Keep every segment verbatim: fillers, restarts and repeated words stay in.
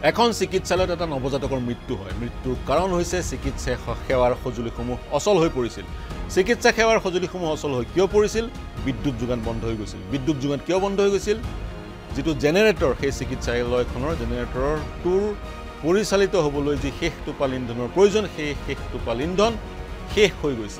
এখন চিকিৎসালয়ত এটা নৱজাতকৰ মৃত্যু হয় মৃত্যুৰ কাৰণ হৈছে চিকিৎসা সেৱাৰ সঁজুলিসমূহ অচল হৈ পৰিছিল চিকিৎসা সেৱাৰ সঁজুলিসমূহ অচল হৈ কিয় পৰিছিল বিদ্যুৎ যোগান বন্ধ হৈ গৈছিল বিদ্যুৎ যোগান কিয় বন্ধ হৈ গৈছিল যেটো জেনাৰেটৰ সেই চিকিৎসালয়খনৰ জেনাৰেটৰৰ টুৰ পৰিচালিত হ'বলৈ যি শেষ টোপাল ইন্ধনৰ প্ৰয়োজন সেই শেষ টোপাল ইন্ধন শেষ হৈ গৈছিল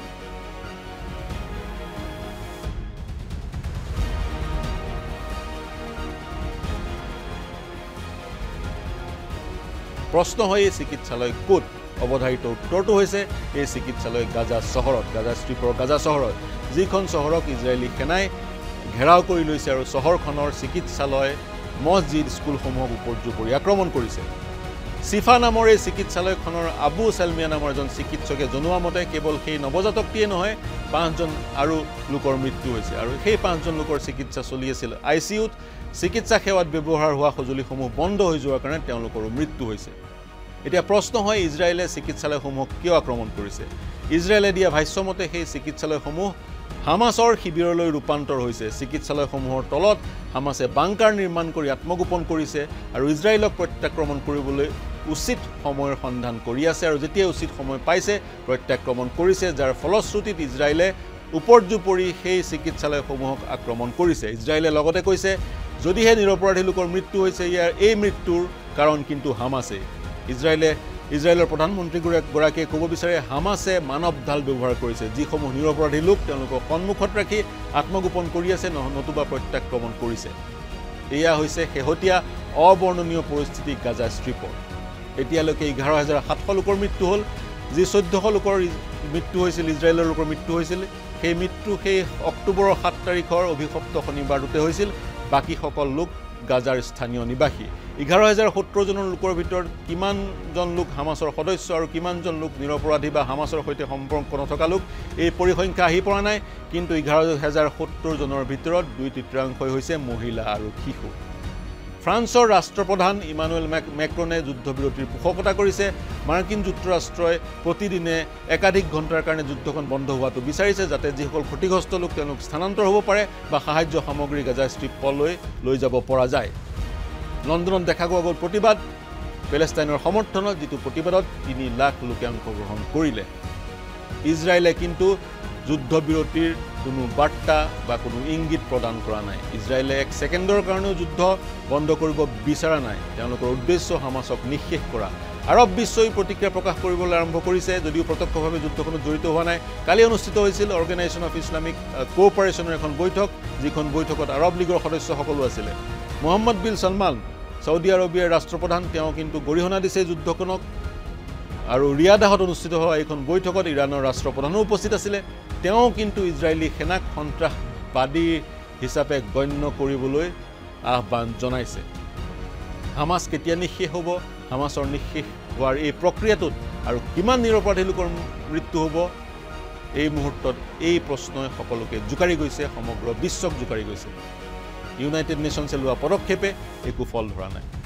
প্ৰশ্ন হয় এই চিকিৎসালয় ক'ত অৱধাৰিত উত্তৰটো হৈছে এই চিকিৎসালয় গাজা চহৰত গাজা ষ্ট্ৰিপৰ গাজা চহৰত যিখন চহৰক ইজৰাইলী সেনাই ঘেৰাও কৰি লৈছে আৰু চহৰখনৰ চিকিৎসালয় মছজিদ স্কুলসমূহক উপৰ্যু কৰি আক্ৰমণ কৰিছে সিফা নামৰ এই চিকিৎসালয়খনৰ আবু সালমিয়া নামৰ এজন চিকিৎসকে জনোৱা মতে কেৱল সেই নৱজাতকটিয়ে নহয় পাঁচজন আৰু লোকৰ মৃত্যু হৈছে আৰু সেই পাঁচজন লোকৰ চিকিৎসা চলি আছিল আইচিইউত চিকিৎসা সেৱাত ব্যৱহাৰ হোৱা সঁজুলিসমূহ বন্ধ হৈ যোৱাৰ কাৰণে তেওঁলোকৰো মৃত্যু হৈছে এতিয়া প্ৰশ্ন হয় ইজৰাইলে চিকিৎসালয়সমূহক কিয় আক্ৰমণ কৰিছে ইজৰাইলে দিয়া ভাষ্যমতে সেই চিকিৎসালয়সমূহ হামাসৰ শিবিৰলৈ ৰূপান্তৰ হৈছে চিকিৎসালয়সমূহৰ তলত হামাসে বাংকাৰ নিৰ্মাণ কৰি আত্মগোপন কৰিছে আৰু ইজৰাইলক প্ৰত্যাক্ৰমণ কৰিবলৈ উচিত সময়ৰ সন্ধান কৰি আছে আৰু যেতিয়া উচিত সময় পাইছে প্ৰত্যাক্ৰমণ কৰিছে যাৰ ফলশ্ৰুতিত ইজৰাইলে উপৰ্যু পৰি সেই চিকিৎসালয়সমূহক আক্ৰমণ কৰিছে ইজৰাইলে লগতে কৈছে যদিহে নিৰপৰাধী লোকৰ মৃত্যু হৈছে ইয়াৰ এই মৃত্যুৰ কাৰণ কিন্তু হামাসে ইজৰাইলে ইজৰাইলৰ প্ৰধানমন্ত্ৰী গৰাকীয়ে ক'ব বিচাৰে হামাসে মানৱ ঢাল ব্যৱহাৰ কৰিছে যিসমূহ নিৰপৰাধী লোক তেওঁলোকক সন্মুখত ৰাখি আত্মগোপন কৰি আছে নতুবা প্ৰত্যাক্ৰমণ কৰিছে এয়া হৈছে শেহতীয়া অবৰ্ণনীয় পৰিস্থিতি গাজা ষ্ট্ৰিপৰ এতিয়ালৈকে এঘাৰ হাজাৰ সাতশ লোকৰ মৃত্যু হ'ল যি চৈধ্যশ লোকৰ মৃত্যু হৈছিল ইজৰাইলৰ লোকৰ মৃত্যু হৈছিল সেই মৃত্যু সেই অক্টোবৰৰ সাত তাৰিখৰ অভিশপ্ত শনিবাৰটোতে হৈছিল বাকি সকল লোক গাজাৰ স্থানীয় নিবাসী এঘাৰ হাজাৰ সত্তৰ জনৰ লোকৰ ভিতৰত কিমানজন লোক হামাসৰ সদস্য আৰু কিমানজন লোক নিৰপৰাধী বা হামাসৰ সৈতে সম্পৰ্ক নথকা লোক এই পৰিসংখ্যা আহি পৰা নাই কিন্তু এঘাৰ হাজাৰ সত্তৰ জনৰ ভিতৰত দুই তৃতীয়াংশই হৈছে মহিলা আৰু শিশু ফ্ৰান্সৰ ৰাষ্ট্ৰপ্ৰধান ইমানুৱেল মেক্ৰনে যুদ্ধবিৰতিৰ পোষকতা কৰিছে মাৰ্কিন যুক্তৰাষ্ট্ৰই প্ৰতিদিনে একাধিক ঘণ্টাৰ কাৰণে যুদ্ধখন বন্ধ হোৱাটো বিচাৰিছে যাতে যিসকল ক্ষতিগ্ৰস্ত লোক তেওঁলোক স্থানান্তৰ হ'ব পাৰে বা সাহায্য সামগ্ৰী গাজা ষ্ট্ৰিপলৈ লৈ যাব পৰা যায় লণ্ডনত দেখা গ'ল প্ৰতিবাদ পেলেষ্টাইনৰ সমৰ্থনত যিটো প্ৰতিবাদত তিনি লাখ লোকে অংশগ্ৰহণ কৰিলে ইজৰাইলে কিন্তু যুদ্ধবিৰতিৰ কোনো বাৰ্তা বা কোনো ইংগিত প্ৰদান কৰা নাই ইজৰাইলে এক ছেকেণ্ডৰ কাৰণেও যুদ্ধ বন্ধ কৰিব বিচৰা নাই তেওঁলোকৰ উদ্দেশ্য হামাসক নিঃশেষ কৰা আৰব বিশ্বই প্ৰতিক্ৰিয়া প্ৰকাশ কৰিবলৈ আৰম্ভ কৰিছে যদিও প্ৰত্যক্ষভাৱে যুদ্ধখনত জড়িত হোৱা নাই কালি অনুষ্ঠিত হৈছিল অৰ্গেনাইজেশ্যন অফ ইছলামিক কোঅপাৰেশ্যনৰ এখন বৈঠক যিখন বৈঠকত আৰব লীগৰ সদস্যসকলো আছিলে মোহাম্মদ বিন ছলমান সৌদি আৰবিয়াৰ ৰাষ্ট্ৰপ্ৰধান তেওঁ কিন্তু গৰিহণা দিছে যুদ্ধখনক আৰু ৰিয়াদাহত অনুষ্ঠিত হোৱা এইখন বৈঠকত ইৰাণৰ ৰাষ্ট্ৰপ্ৰধানো উপস্থিত আছিলে তেওঁ কিন্তু ইজৰাইলী সেনাক সন্ত্ৰাসবাদী হিচাপে গণ্য কৰিবলৈ আহ্বান জনাইছে হামাস কেতিয়া নিঃশেষ হ'ব হামাসৰ নিঃশেষ হোৱাৰ এই প্ৰক্ৰিয়াটোত আৰু কিমান নিৰপৰাধী লোকৰ মৃত্যু হ'ব এই মুহূৰ্তত এই প্ৰশ্নই সকলোকে জোকাৰি গৈছে সমগ্ৰ বিশ্বক জোকাৰি গৈছে ইউনাইটেড নেশ্যনছে লোৱা পদক্ষেপে একো ফল ধৰা নাই